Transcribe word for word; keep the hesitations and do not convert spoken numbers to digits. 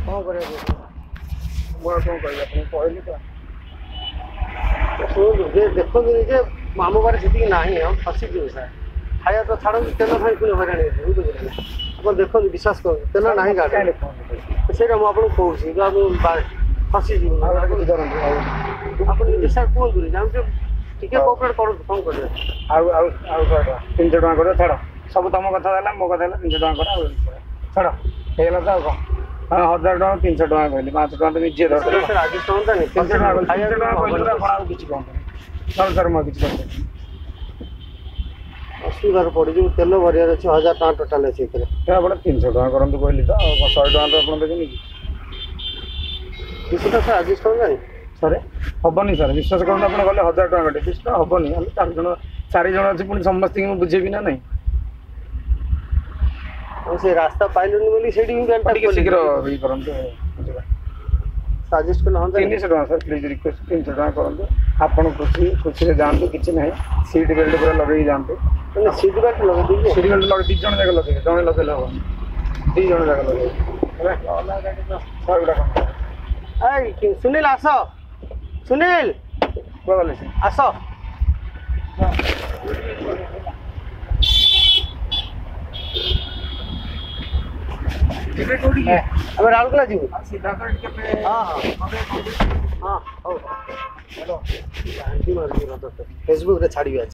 कौन कर कौन कह कहली तो शुणु देखो जे आम पारे से ना हम फसीजी सर खाया तो छाड़ तेल भाई पुणी हईराण बुझे आप देखो विश्वास कर तेल ना गाड़ी से मुझे कहूँ फसीजी आप निजे सर कहतु जाऊँ टे कोपरेट कर कौन कर तीन सौ टाँग कर छाड़ सब तुम कथा मो कथा तीन सौ टाँग कर छाड़ होगा तो कौन हाँ हजार टाँग तीन सौ टाँग कहली पाँच टाँग तो निजे सर मुझे किसी असुविधा पड़ जो तेल भरियार अच्छे हजार टाँग टोटाल अच्छे तीन सौ टाँग करूँ कहली तो शहे टाँग तो आप देखें दुश सर आडजस्ट कर सर हेनी सर विश्वास करूँ आप गले हजार टाँग कटे विश्वास हेनी हम चार जन चार जन अच्छे पुणी समस्त बुझेबी ना नहीं से रास्ता पाइलुनि बोली से शीघ्र ये करूँ सजेस्ट कल हाँ तीन सौ टाँग सर प्लीज रिक्वेस्ट तीन सौ टाँग करूँ आपन खुशी खुशी जातु कि ना सीट बेल्ट पूरा लगे जातु सीट बेल्ट लगे सीट बेल्ट लगे दी जन जगह लगे जड़े लगे हम दी जन जगह लगे सुनील आस सुनील गले आस अब राउरकेला जीव हाँ हाँ हाँ फेसबुक रे छाड़ी आज